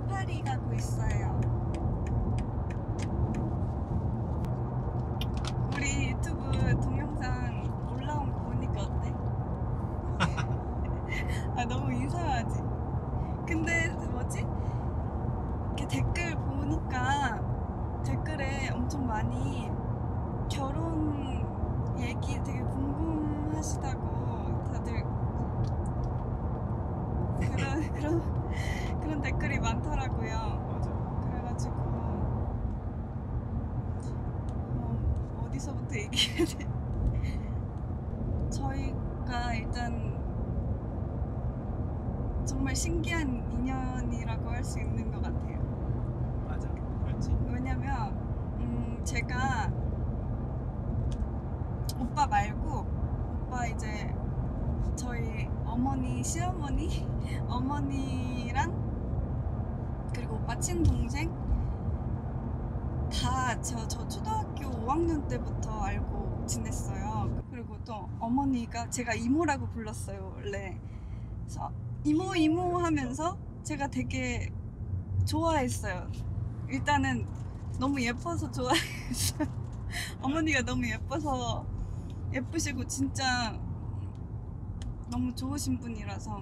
사파리 가고 있어요. 우리 유튜브 동영상 올라온 거 보니까 어때? 아, 너무 이상하지? 근데 뭐지? 이렇게 댓글 보니까 댓글에 엄청 많이 결혼 얘기 되게 궁금하시다고 다들 그런 댓글이 많더라고요. 맞아. 그래가지고 어디서부터 얘기해야 돼? 저희가 일단 정말 신기한 인연이라고 할 수 있는 것 같아요. 맞아. 그렇지. 왜냐면 제가 오빠 말고 오빠 이제 저희 어머니, 시어머니, 어머니랑 그리고 오빠 친동생 다 저 초등학교 5학년 때부터 알고 지냈어요. 그리고 또 어머니가 제가 이모라고 불렀어요, 원래. 그래서 이모 하면서 제가 되게 좋아했어요. 일단은 너무 예뻐서 좋아했어요. 어머니가 너무 예쁘시고 진짜 너무 좋으신 분이라서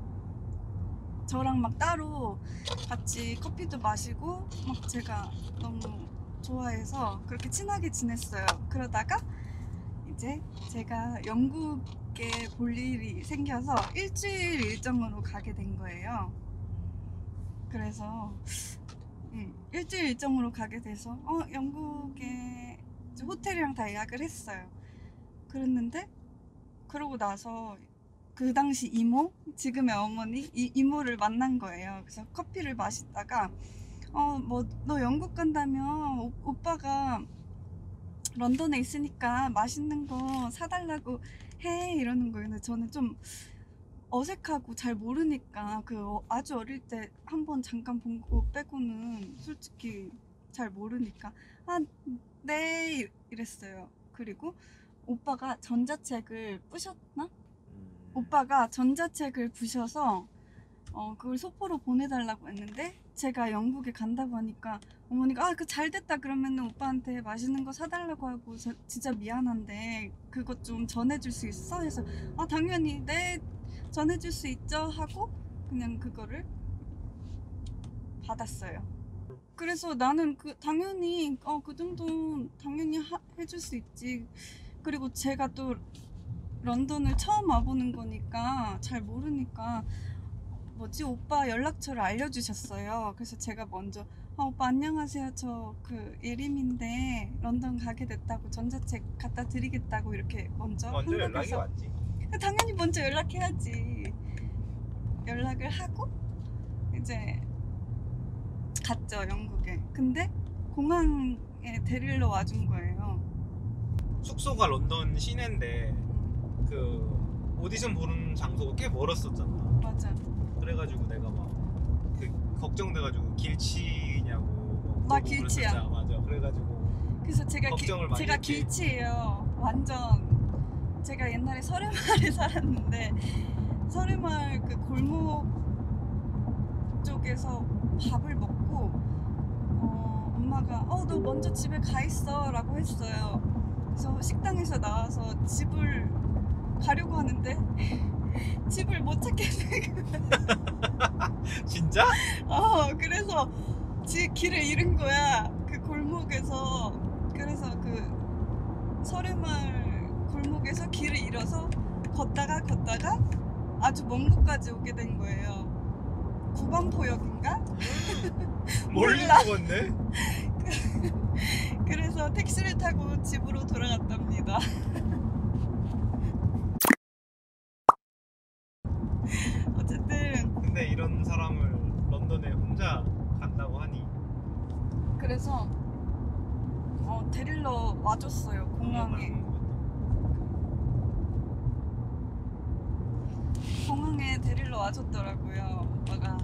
저랑 막 따로 같이 커피도 마시고 막 제가 너무 좋아해서 그렇게 친하게 지냈어요. 그러다가 이제 제가 영국에 볼 일이 생겨서 일주일 일정으로 가게 된 거예요. 그래서 일주일 일정으로 가게 돼서 영국에 호텔이랑 다 예약을 했어요. 그랬는데 그러고 나서 그 당시 이모, 지금의 어머니, 이모를 만난 거예요. 그래서 커피를 마시다가 너 영국 간다면 오빠가 런던에 있으니까 맛있는 거 사달라고 해 이러는 거예요. 근데 저는 좀 어색하고 잘 모르니까 아주 어릴 때 한번 잠깐 본 거 빼고는 솔직히 잘 모르니까 네 이랬어요. 그리고 오빠가 전자책을 부셨나? 오빠가 전자책을 부셔서 그걸 소포로 보내달라고 했는데 제가 영국에 간다고 하니까 어머니가 그 잘됐다 그러면 오빠한테 맛있는 거 사달라고 하고 진짜 미안한데 그것 좀 전해줄 수 있어? 해서 당연히 네 전해줄 수 있죠 하고 그냥 그거를 받았어요. 그래서 나는 당연히 그 정도 당연히 해줄 수 있지. 그리고 제가 또 런던을 처음 와보는 거니까 잘 모르니까 오빠 연락처를 알려주셨어요. 그래서 제가 먼저 오빠 안녕하세요, 저 예림인데 런던 가게 됐다고 전자책 갖다 드리겠다고 이렇게 먼저 연락이 왔지. 당연히 먼저 연락해야지. 연락을 하고 이제 갔죠, 영국에. 근데 공항에 데리러 와준 거예요. 숙소가 런던 시내인데 그 오디션 보는 장소가 꽤 멀었었잖아. 맞아. 그래가지고 내가 막 걱정돼가지고 길치냐고 나 길치야. 맞아. 그래가지고 그래서 걱정을 많이 제가 했지. 길치예요. 완전. 제가 옛날에 설해마을에 살았는데 설해마을 그 골목 쪽에서 밥을 먹고 엄마가 너 먼저 집에 가 있어 라고 했어요. 그래서 식당에서 나와서 집을 가려고 하는데 집을 못 찾겠는 거야. 진짜? 그래서 길을 잃은 거야. 그 골목에서. 그래서 설해마을 골목에서 길을 잃어서 걷다가 아주 먼 곳까지 오게 된 거예요. 구반포역인가? 멀리 몰라. 먹었네? 그래서 택시를 타고 집으로 돌아갔답니다. 어쨌든 근데 이런 사람을 런던에 혼자 간다고 하니 그래서 데리러 와줬어요, 공항에. 공항에 데리러 와줬더라고요, 오빠가.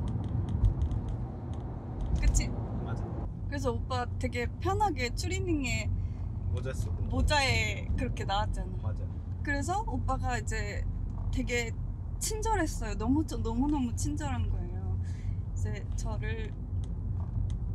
그치? 맞아. 그래서 오빠 되게 편하게 추리닝에 모자 쓰고 모자에 그렇게 나왔잖아. 맞아. 그래서 오빠가 이제 되게 친절했어요. 너무너무 친절한 거예요. 이제 저를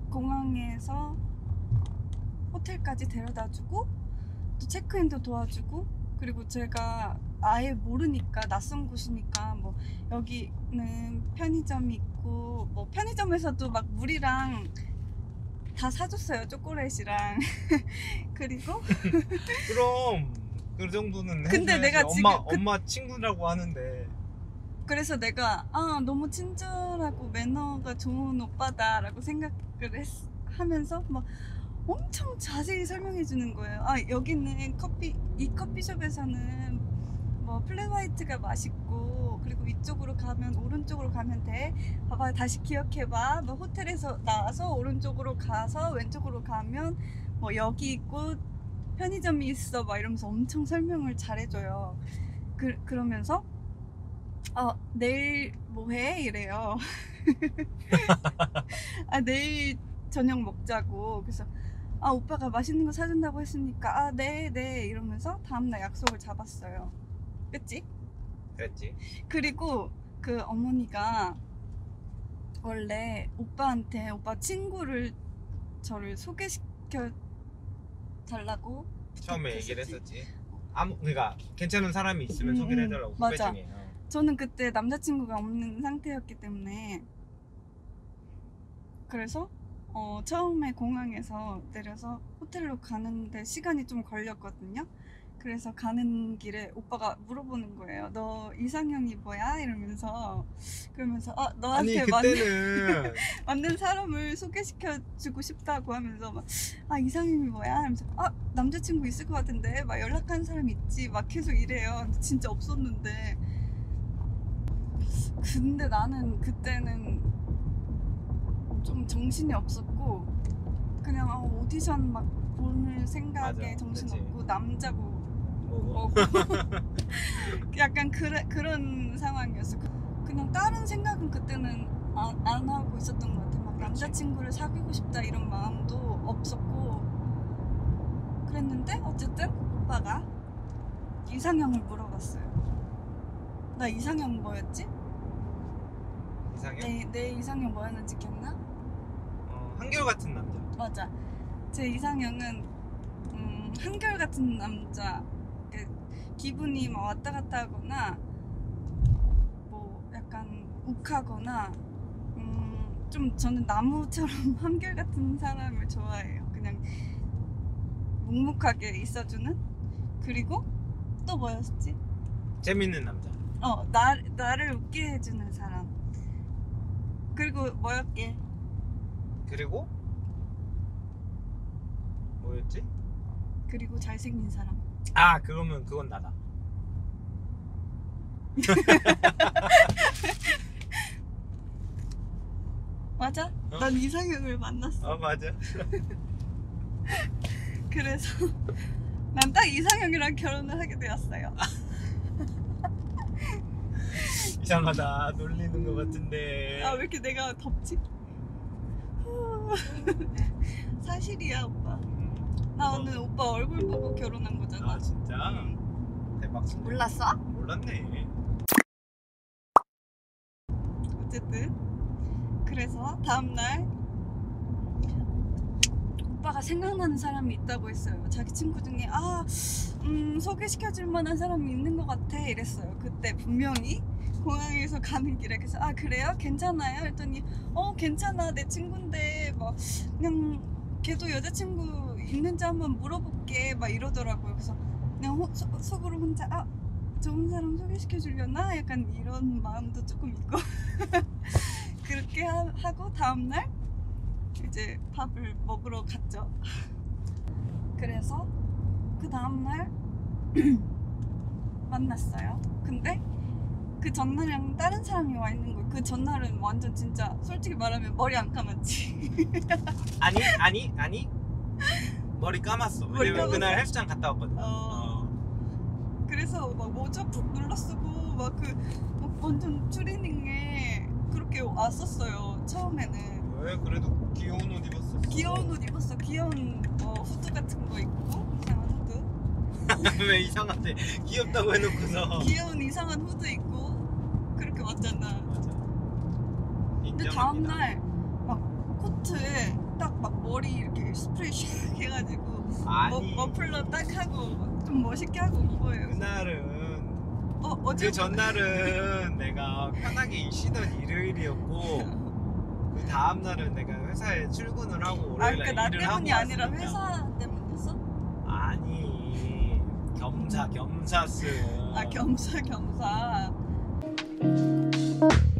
공항에서 호텔까지 데려다주고 또 체크인도 도와주고, 그리고 제가 아예 모르니까 낯선 곳이니까 뭐 여기는 편의점이 있고 뭐 편의점에서도 막 물이랑 다 사줬어요. 초콜릿이랑. 그리고 그럼 그 정도는 근데 해줘야지. 내가 지금 엄마 친구라고 하는데. 그래서 내가 너무 친절하고 매너가 좋은 오빠다라고 생각을 하면서 막 엄청 자세히 설명해 주는 거예요. 여기는 이 커피숍에서는 뭐 플랫화이트가 맛있고, 그리고 이쪽으로 가면 오른쪽으로 가면 돼. 봐봐, 다시 기억해봐. 뭐 호텔에서 나와서 오른쪽으로 가서 왼쪽으로 가면 뭐 여기 있고 편의점이 있어. 막 이러면서 엄청 설명을 잘해줘요. 그러면서 내일 뭐 해? 이래요. 내일 저녁 먹자고. 그래서 오빠가 맛있는 거 사준다고 했으니까 네 이러면서 다음날 약속을 잡았어요. 그치? 그랬지. 그리고 그 어머니가 원래 오빠한테 오빠 친구를 저를 소개시켜 달라고 처음에 얘기를 부탁했었지. 했었지. 그러니까 괜찮은 사람이 있으면 소개를 해달라고 후배 맞아. 중에. 저는 그때 남자친구가 없는 상태였기 때문에, 그래서 처음에 공항에서 내려서 호텔로 가는데 시간이 좀 걸렸거든요. 그래서 가는 길에 오빠가 물어보는 거예요. 너 이상형이 뭐야? 이러면서. 그러면서 너한테 아니 그때는 맞는 사람을 소개시켜주고 싶다고 하면서 막 이상형이 뭐야? 하면서 남자친구 있을 것 같은데 막 연락하는 사람 있지? 막 계속 이래요. 근데 진짜 없었는데. 근데 나는 그때는 좀 정신이 없었고 그냥 오디션 막 보는 생각에 맞아, 정신없고 남자고 뭐고? 약간 그런 상황이었어. 그냥 다른 생각은 그때는 안 하고 있었던 것 같아. 막 그렇지. 남자친구를 사귀고 싶다 이런 마음도 없었고 그랬는데 어쨌든 오빠가 이상형을 물어봤어요. 나 이상형 뭐였지? 이상형? 내 이상형 뭐였는지 기억나? 한결같은 남자. 맞아. 제 이상형은 한결같은 남자. 기분이 막 왔다 갔다 하거나 뭐 약간 욱하거나 좀 저는 나무처럼 한결같은 사람을 좋아해요. 그냥 묵묵하게 있어주는. 그리고 또 뭐였지? 재밌는 남자. 나를 웃게 해주는 사람. 그리고 뭐였게? 그리고 뭐였지? 그리고 잘생긴 사람. 그러면 그건 나다. 맞아? 난 이상형을 만났어. 맞아. 그래서 난 딱 이상형이랑 결혼을 하게 되었어요. 이상하다. 놀리는 것 같은데. 왜 이렇게 내가 덥지? 사실이야 오빠. 나 오늘 오빠 얼굴 보고 결혼한 거잖아. 진짜? 대박. 몰랐어? 몰랐네. 어쨌든 그래서 다음날 오빠가 생각나는 사람이 있다고 했어요. 자기 친구 중에 소개시켜줄 만한 사람이 있는 것 같아 이랬어요. 그때 분명히 공항에서 가는 길에. 그래서 그래요? 괜찮아요? 했더니 괜찮아, 내 친구인데 막 그냥 걔도 여자친구 있는지 한번 물어볼게 막 이러더라고요. 그래서 그냥 속으로 혼자 좋은 사람 소개시켜주려나? 약간 이런 마음도 조금 있고 그렇게 하고 다음날 이제 밥을 먹으러 갔죠. 그래서 그 다음날 만났어요. 근데 그 전날이랑 다른 사람이 와 있는 거예요. 그 전날은 완전 진짜 솔직히 말하면 머리 안 감았지. 아니 머리 감았어. 머리 왜냐면 감았어? 그날 헬스장 갔다 왔거든. 그래서 막 모자 푹 눌러쓰고 막 완전 추리닝에 그렇게 왔었어요. 처음에는. 왜 그래도 귀여운 옷 입었어. 귀여운 옷 입었어. 귀여운 후드 같은 거 입고, 이상한 후드. 왜 이상한데? 귀엽다고 해놓고서. 귀여운 이상한 후드 입고 그렇게 왔잖아. 맞아. 근데 인정합니다. 다음날 막 코트에 딱 막 머리 이렇게 스프레이 샥 해가지고 아니 머플러 딱 하고 좀 멋있게 하고 온 거예요. 그날은 어제 그 전날은 내가 편하게 쉬던 일요일이었고 그 다음 날은 내가 회사에 출근을 하고 월요일에 그러니까 나 일을 때문이 하고 아니라 왔으니까. 회사 때문이었어? 아니 겸사겸사스 겸사.